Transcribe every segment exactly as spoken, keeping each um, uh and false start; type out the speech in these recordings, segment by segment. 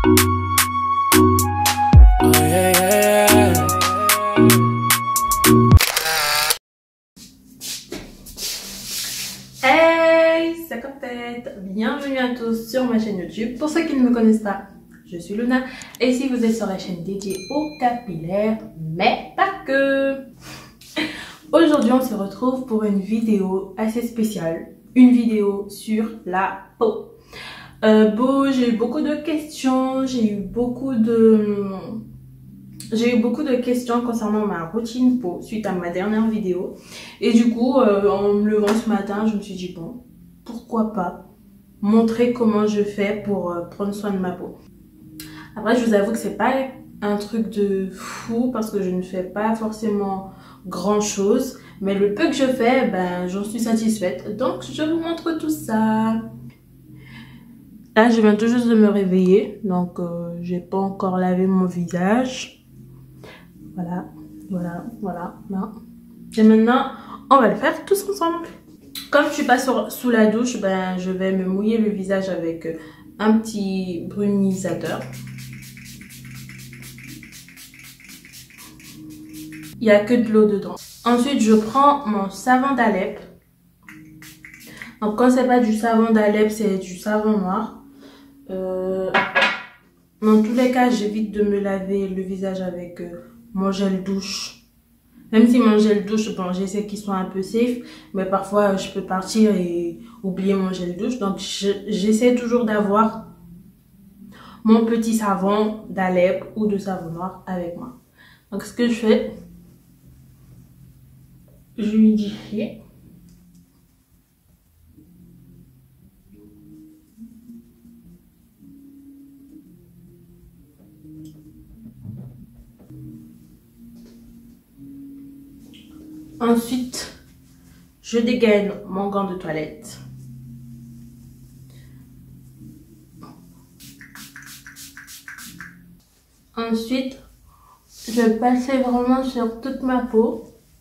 Hey, c'est Copette. Bienvenue à tous sur ma chaîne YouTube. Pour ceux qui ne me connaissent pas, je suis Luna. Et si vous êtes sur la chaîne dédiée aux capillaires, mais pas que. Aujourd'hui, on se retrouve pour une vidéo assez spéciale. Une vidéo sur la peau. Euh, bon, j'ai eu beaucoup de questions. J'ai eu beaucoup de... J'ai eu beaucoup de questions concernant ma routine peau suite à ma dernière vidéo. Et du coup, euh, en me levant ce matin, je me suis dit, bon, pourquoi pas montrer comment je fais pour euh, prendre soin de ma peau. Après, je vous avoue que c'est pas un truc de fou parce que je ne fais pas forcément grand chose. Mais le peu que je fais, ben, j'en suis satisfaite. Donc, je vous montre tout ça. Là, je viens tout juste de me réveiller. Donc, euh, j'ai pas encore lavé mon visage. Voilà, voilà, voilà, là. Et maintenant, on va le faire tous ensemble. Comme je suis pas sur, sous la douche, ben, je vais me mouiller le visage avec un petit brumisateur. Il n'y a que de l'eau dedans. Ensuite, je prends mon savon d'Alep. Donc, quand c'est pas du savon d'Alep, c'est du savon noir. Euh, dans tous les cas, j'évite de me laver le visage avec euh, mon gel douche. Même si mon gel douche, bon, j'essaie qu'il soit un peu safe, mais parfois je peux partir et oublier mon gel douche. Donc j'essaie toujours d'avoir mon petit savon d'Alep ou de savon noir avec moi. Donc ce que je fais, je humidifie. Ensuite, je dégaine mon gant de toilette. Ensuite, je vais passer vraiment sur toute ma peau.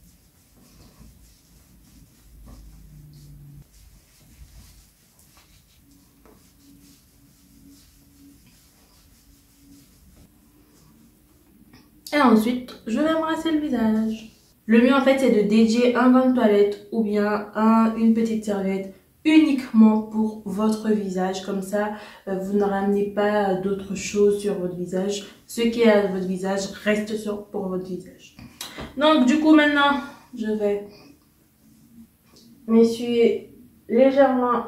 Et ensuite, je vais embrasser le visage. Le mieux en fait c'est de dédier un gant de toilette ou bien un, une petite serviette uniquement pour votre visage. Comme ça, euh, vous ne ramenez pas d'autres choses sur votre visage. Ce qui est à votre visage reste sur pour votre visage. Donc du coup maintenant, je vais m'essuyer légèrement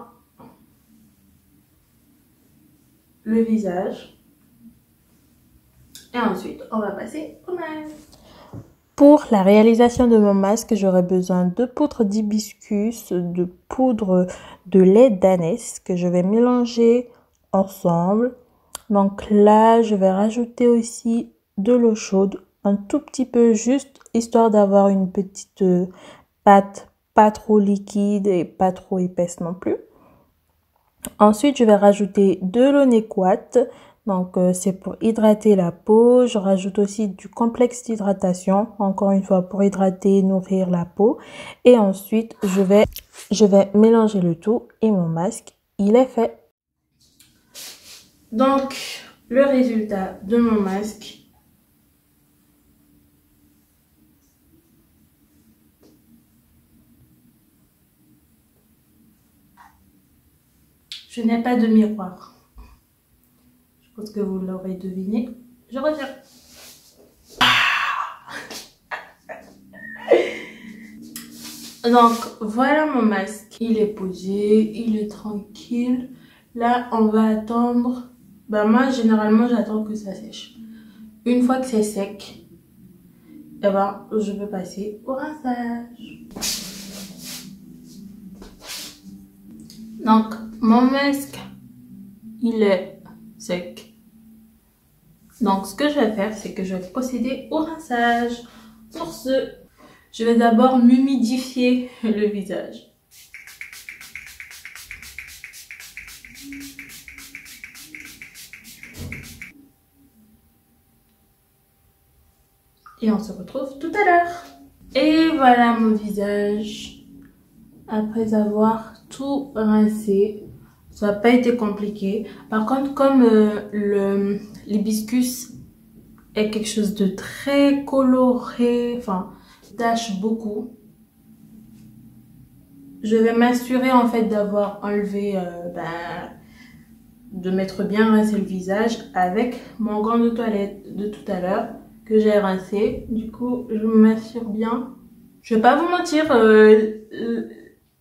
le visage. Et ensuite, on va passer au masque. Pour la réalisation de mon masque, j'aurai besoin de poudre d'hibiscus, de poudre de lait d'ânesse que je vais mélanger ensemble. Donc là, je vais rajouter aussi de l'eau chaude, un tout petit peu juste, histoire d'avoir une petite pâte pas trop liquide et pas trop épaisse non plus. Ensuite, je vais rajouter de l'eau Nequate. Donc, euh, c'est pour hydrater la peau. Je rajoute aussi du complexe d'hydratation, encore une fois, pour hydrater, nourrir la peau. Et ensuite, je vais, je vais mélanger le tout et mon masque, il est fait. Donc, le résultat de mon masque. Je n'ai pas de miroir. Je pense que vous l'aurez deviné. Je reviens. Donc, voilà mon masque. Il est posé, il est tranquille. Là, on va attendre. Ben moi, généralement, j'attends que ça sèche. Une fois que c'est sec, eh ben, je peux passer au rinçage. Donc, mon masque, il est sec. Donc, ce que je vais faire, c'est que je vais procéder au rinçage. Pour ce, je vais d'abord m'humidifier le visage. Et on se retrouve tout à l'heure. Et voilà mon visage. Après avoir tout rincé. Ça n'a pas été compliqué. Par contre, comme euh, le l'hibiscus est quelque chose de très coloré, enfin, tache beaucoup, je vais m'assurer en fait d'avoir enlevé, euh, ben, de mettre bien rincé le visage avec mon gant de toilette de tout à l'heure que j'ai rincé. Du coup, je m'assure bien. Je vais pas vous mentir, euh, euh,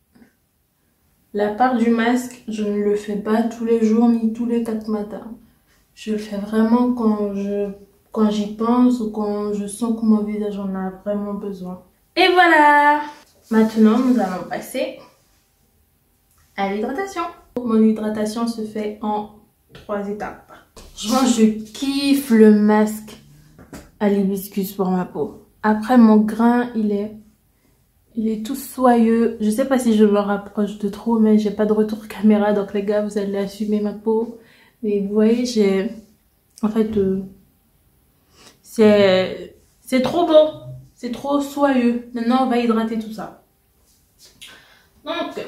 la part du masque, je ne le fais pas tous les jours ni tous les quatre matins. Je le fais vraiment quand je quand j'y pense ou quand je sens que mon visage en a vraiment besoin. Et voilà! Maintenant, nous allons passer à l'hydratation. Mon hydratation se fait en trois étapes. Franchement, je kiffe le masque à l'hibiscus pour ma peau. Après, mon grain, il est, il est tout soyeux. Je sais pas si je me rapproche de trop, mais j'ai pas de retour caméra. Donc les gars, vous allez assumer ma peau. Mais vous voyez, j'ai... En fait, euh, c'est c'est trop beau. C'est trop soyeux. Maintenant, on va hydrater tout ça. Donc,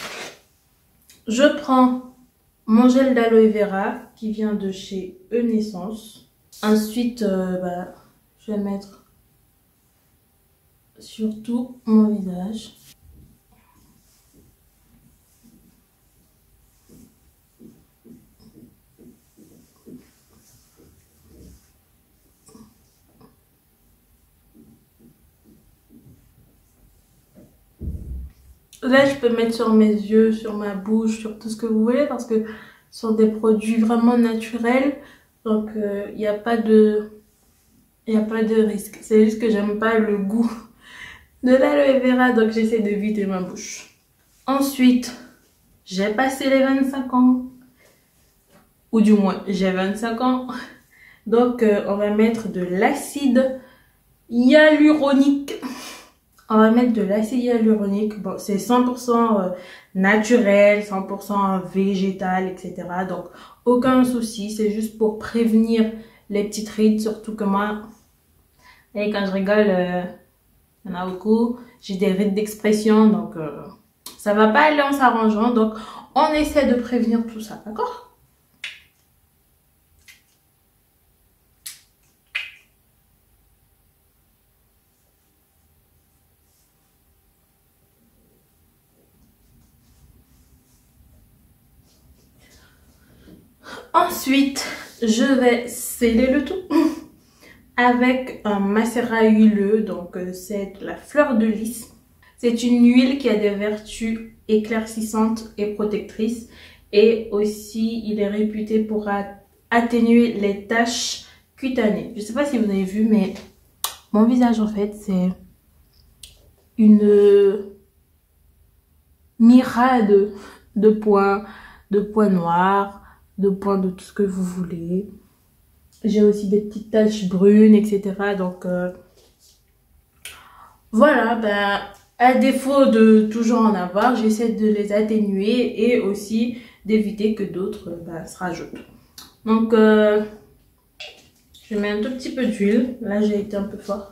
je prends mon gel d'aloe vera qui vient de chez Enaissance. Ensuite, euh, bah, je vais mettre sur tout mon visage. Là, je peux mettre sur mes yeux, sur ma bouche, sur tout ce que vous voulez parce que ce sont des produits vraiment naturels. Donc, il euh, n'y a pas de... Il n'y a pas de risque. C'est juste que j'aime pas le goût de l'aloe vera, donc j'essaie de vider ma bouche. Ensuite, j'ai passé les vingt-cinq ans. Ou du moins, j'ai vingt-cinq ans. Donc, euh, on va mettre de l'acide hyaluronique. On va mettre de l'acide hyaluronique. Bon, c'est cent pour cent naturel, cent pour cent végétal, et cetera. Donc, aucun souci. C'est juste pour prévenir les petites rides. Surtout que moi, et quand je rigole, euh, il y en a beaucoup. J'ai des rides d'expression. Donc, euh, ça va pas aller en s'arrangeant. Donc, on essaie de prévenir tout ça. D'accord ? Ensuite, je vais sceller le tout avec un macérat huileux. Donc, c'est la fleur de lys. C'est une huile qui a des vertus éclaircissantes et protectrices. Et aussi, il est réputé pour atténuer les taches cutanées. Je ne sais pas si vous avez vu, mais mon visage, en fait, c'est une mirade de points, de points noirs, de points de tout ce que vous voulez. J'ai aussi des petites taches brunes, et cetera. Donc, euh, voilà, ben, à défaut de toujours en avoir, j'essaie de les atténuer et aussi d'éviter que d'autres ben, se rajoutent. Donc, euh, je mets un tout petit peu d'huile. Là, j'ai été un peu fort.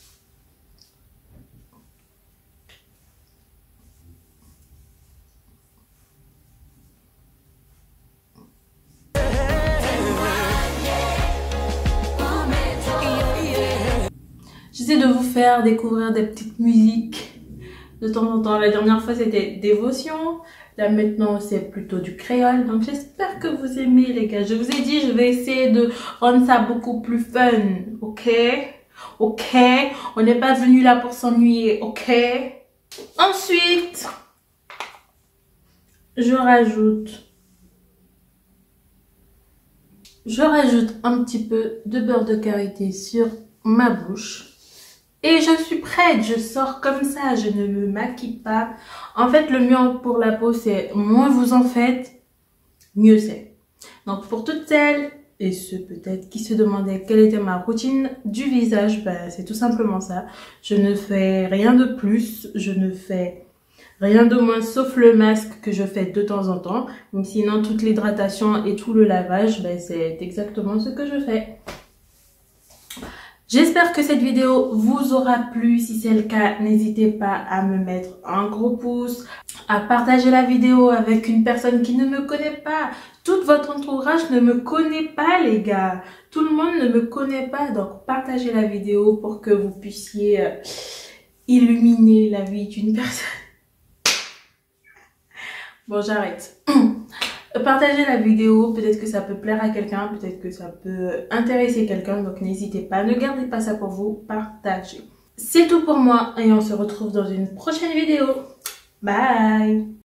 J'essaie de vous faire découvrir des petites musiques de temps en temps. La dernière fois, c'était Dévotion. Là, maintenant, c'est plutôt du créole. Donc, j'espère que vous aimez, les gars. Je vous ai dit, je vais essayer de rendre ça beaucoup plus fun. Ok? Ok? On n'est pas venu là pour s'ennuyer. Ok? Ensuite, je rajoute... Je rajoute un petit peu de beurre de karité sur ma bouche. Et je suis prête, je sors comme ça, je ne me maquille pas. En fait, le mieux pour la peau, c'est moins vous en faites, mieux c'est. Donc, pour toutes celles et ceux peut-être qui se demandaient quelle était ma routine du visage, ben, c'est tout simplement ça. Je ne fais rien de plus, je ne fais rien de moins sauf le masque que je fais de temps en temps. Mais sinon, toute l'hydratation et tout le lavage, ben, c'est exactement ce que je fais. J'espère que cette vidéo vous aura plu. Si c'est le cas, n'hésitez pas à me mettre un gros pouce, à partager la vidéo avec une personne qui ne me connaît pas. Tout votre entourage ne me connaît pas, les gars. Tout le monde ne me connaît pas. Donc, partagez la vidéo pour que vous puissiez euh, illuminer la vie d'une personne. Bon, j'arrête. Partagez la vidéo. Peut-être que ça peut plaire à quelqu'un. Peut-être que ça peut intéresser quelqu'un. Donc, n'hésitez pas. Ne gardez pas ça pour vous. Partagez. C'est tout pour moi et on se retrouve dans une prochaine vidéo. Bye!